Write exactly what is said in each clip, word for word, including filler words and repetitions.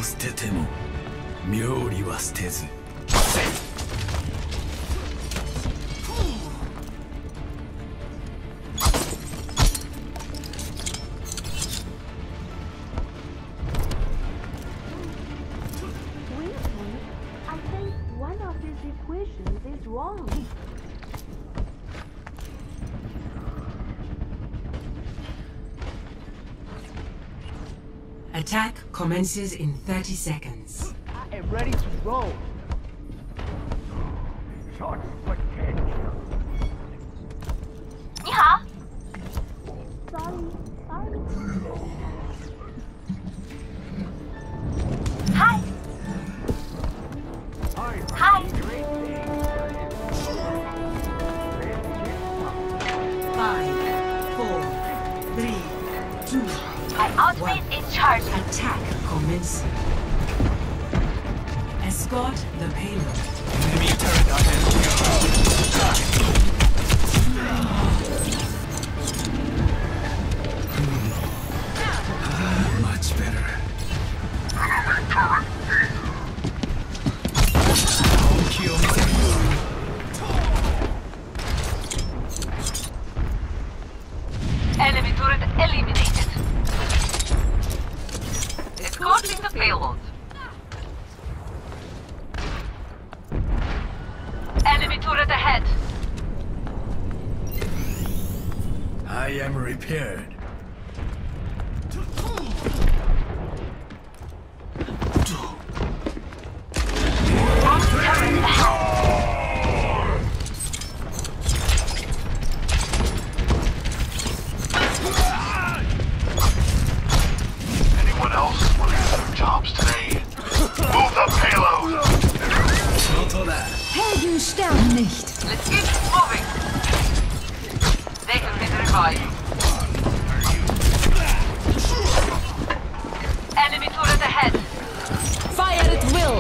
捨てても妙理は捨てず。 Attack commences in thirty seconds. I am ready to roll. Short potential. 你好。 Sorry, sorry. Hi. Hi. Five, four, three, two. My ultimate is charged. Attack commencing. Escort the payload. Enemy turret ahead. Much better. Enemy turret eliminated. Escorting the payload. Enemy turret ahead. I am repaired. Anyone else want to do their jobs today? Move the payload! Helden sterben nicht. Let's keep moving. They can be revived. Enemy turret ahead. Fire at will.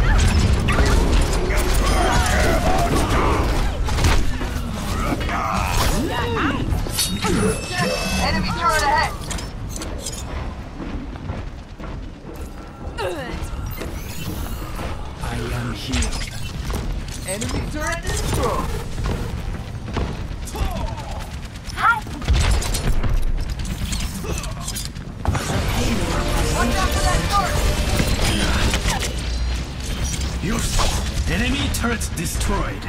Enemy turret ahead. I am healed. Enemy turret destroyed. Hi. Watch out for that turret. Use. Enemy turret destroyed.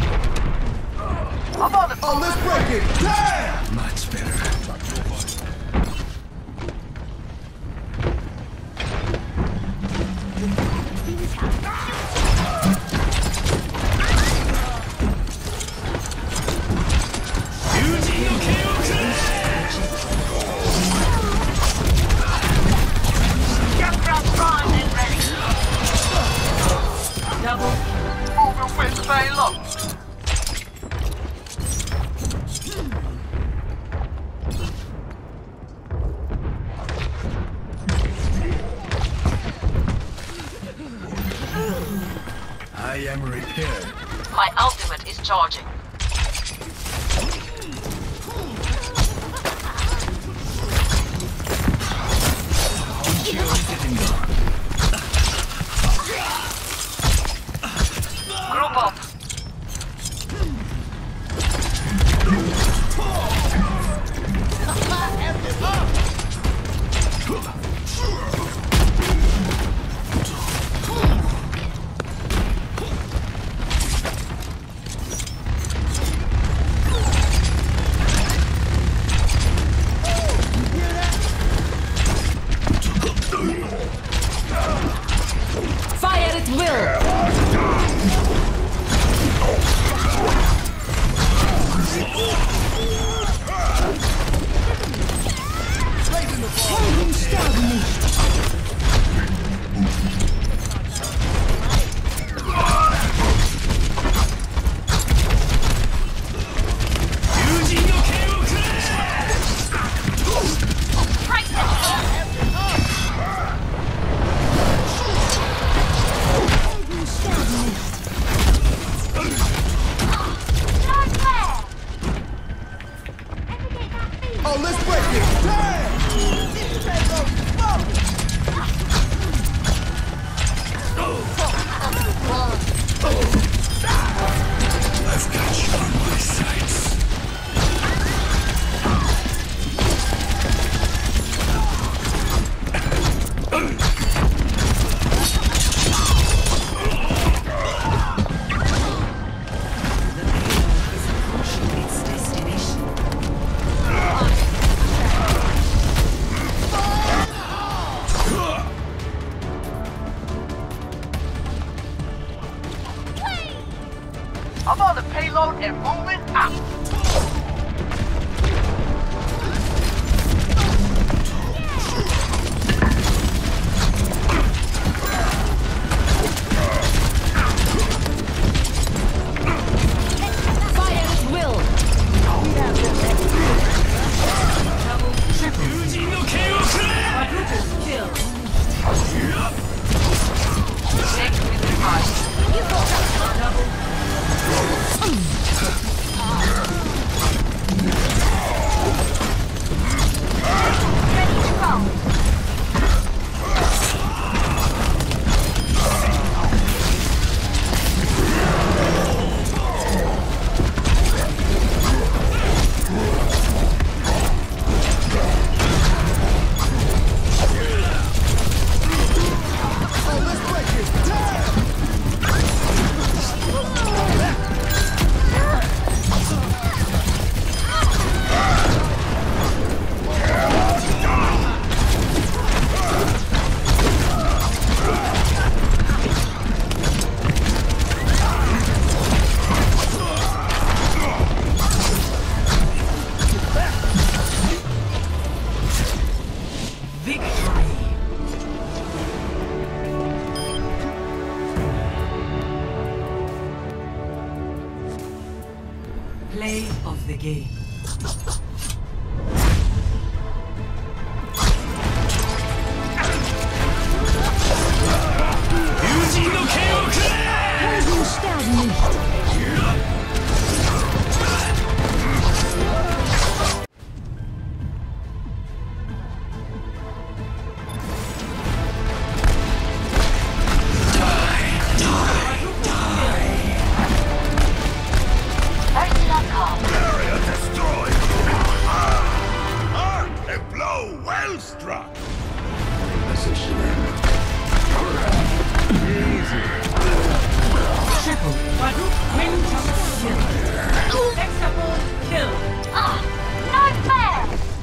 I'm on the Oh, let's break it! Damn! Much better. Get that prime and ready. Double. Moving with payload. I am repaired. My ultimate is charging. Group up. Fire at will. Helden sterben nicht. Oh, let's break it! Damn! I've got you on my sights. Its destination. I'm on the payload and moving out. Fire at will. Quadruple kill. They can be revived. Play of the game. Helden sterben nicht. Area destroyed! Arc and blow well struck! Triple, quadruple, quintuple kill. Hextuple kill. Not fair!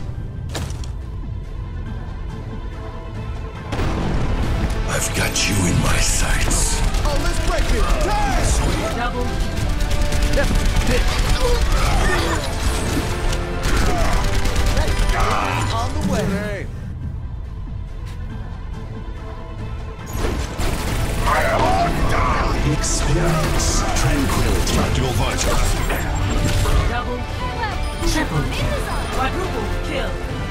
I've got you in my sights. Oh, let's break it! Damn! Double On the way. Experience tranquility. Tactical visor. double kill. Triple kill. Quadruple kill.